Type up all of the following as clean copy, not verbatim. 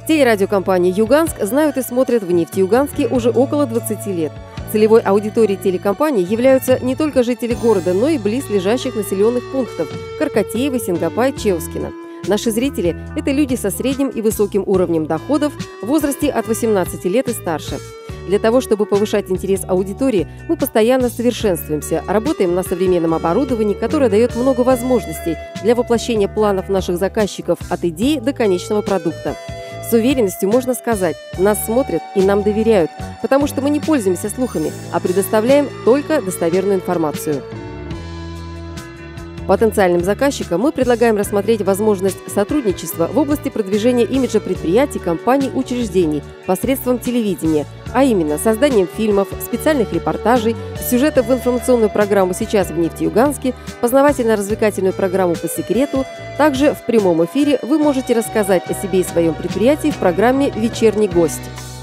Телерадиокомпании «Юганск» знают и смотрят в Нефтеюганске уже около 20 лет. Целевой аудиторией телекомпании являются не только жители города, но и близлежащих населенных пунктов – Каркатеево, Сингапай, Чеускино. Наши зрители – это люди со средним и высоким уровнем доходов в возрасте от 18 лет и старше. Для того, чтобы повышать интерес аудитории, мы постоянно совершенствуемся, работаем на современном оборудовании, которое дает много возможностей для воплощения планов наших заказчиков от идеи до конечного продукта. С уверенностью можно сказать, нас смотрят и нам доверяют, потому что мы не пользуемся слухами, а предоставляем только достоверную информацию. Потенциальным заказчикам мы предлагаем рассмотреть возможность сотрудничества в области продвижения имиджа предприятий, компаний, учреждений посредством телевидения, а именно созданием фильмов, специальных репортажей, сюжетов в информационную программу «Сейчас в Нефтеюганске», познавательно-развлекательную программу «По секрету». Также в прямом эфире вы можете рассказать о себе и своем предприятии в программе «Вечерний гость».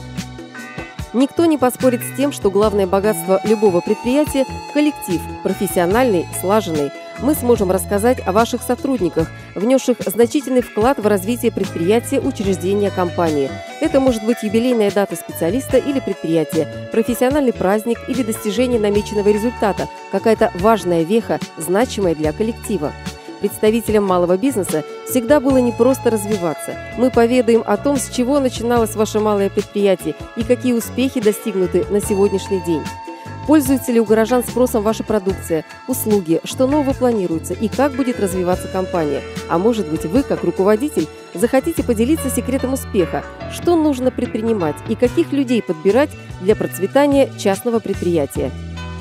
Никто не поспорит с тем, что главное богатство любого предприятия – коллектив, профессиональный, слаженный. Мы сможем рассказать о ваших сотрудниках, внесших значительный вклад в развитие предприятия, учреждения, компании. Это может быть юбилейная дата специалиста или предприятия, профессиональный праздник или достижение намеченного результата, какая-то важная веха, значимая для коллектива. Представителям малого бизнеса всегда было непросто развиваться. Мы поведаем о том, с чего начиналось ваше малое предприятие и какие успехи достигнуты на сегодняшний день. Пользуется ли у горожан спросом ваша продукция, услуги, что нового планируется и как будет развиваться компания. А может быть, вы, как руководитель, захотите поделиться секретом успеха, что нужно предпринимать и каких людей подбирать для процветания частного предприятия.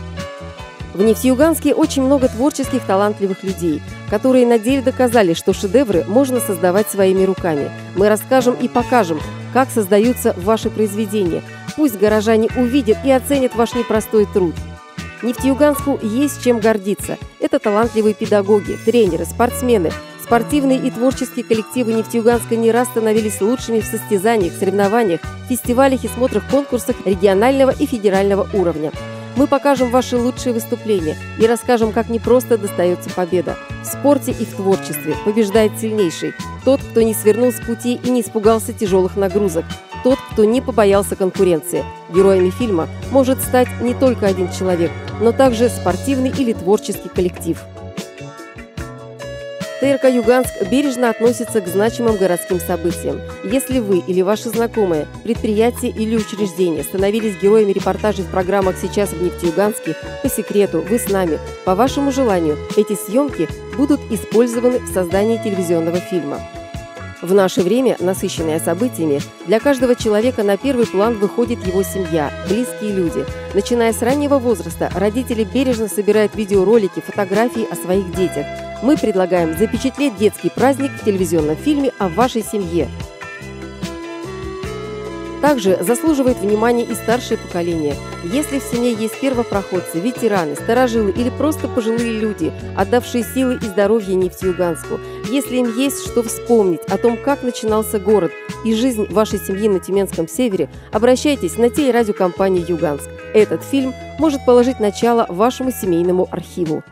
В Нефтеюганске очень много творческих, талантливых людей, которые на деле доказали, что шедевры можно создавать своими руками. Мы расскажем и покажем, как создаются ваши произведения. Пусть горожане увидят и оценят ваш непростой труд. Нефтеюганску есть чем гордиться. Это талантливые педагоги, тренеры, спортсмены. Спортивные и творческие коллективы Нефтеюганска не раз становились лучшими в состязаниях, соревнованиях, фестивалях и смотрах конкурсах регионального и федерального уровня. Мы покажем ваши лучшие выступления и расскажем, как непросто достается победа. В спорте и в творчестве побеждает сильнейший. Тот, кто не свернул с пути и не испугался тяжелых нагрузок. Тот, кто не побоялся конкуренции. Героями фильма может стать не только один человек, но также спортивный или творческий коллектив. ТРК «Юганск» бережно относится к значимым городским событиям. Если вы или ваши знакомые, предприятия или учреждения становились героями репортажей в программах «Сейчас в Нефтеюганске», «По секрету», «Вы с нами», по вашему желанию, эти съемки будут использованы в создании телевизионного фильма. В наше время, насыщенное событиями, для каждого человека на первый план выходит его семья, близкие люди. Начиная с раннего возраста, родители бережно собирают видеоролики, фотографии о своих детях. Мы предлагаем запечатлеть детский праздник в телевизионном фильме о вашей семье. Также заслуживает внимания и старшее поколение. Если в семье есть первопроходцы, ветераны, старожилы или просто пожилые люди, отдавшие силы и здоровье Нефтеюганску, если им есть что вспомнить о том, как начинался город и жизнь вашей семьи на Тюменском севере, обращайтесь на телерадиокомпанию «Юганск». Этот фильм может положить начало вашему семейному архиву.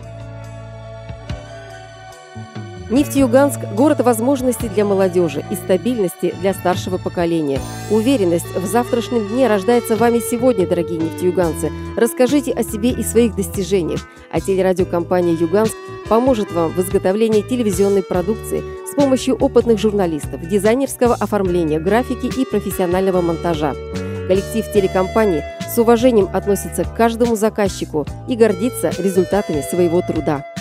Нефтеюганск – город возможностей для молодежи и стабильности для старшего поколения. Уверенность в завтрашнем дне рождается вами сегодня, дорогие нефтеюганцы. Расскажите о себе и своих достижениях. А телерадиокомпания «Юганск» поможет вам в изготовлении телевизионной продукции с помощью опытных журналистов, дизайнерского оформления, графики и профессионального монтажа. Коллектив телекомпании с уважением относится к каждому заказчику и гордится результатами своего труда.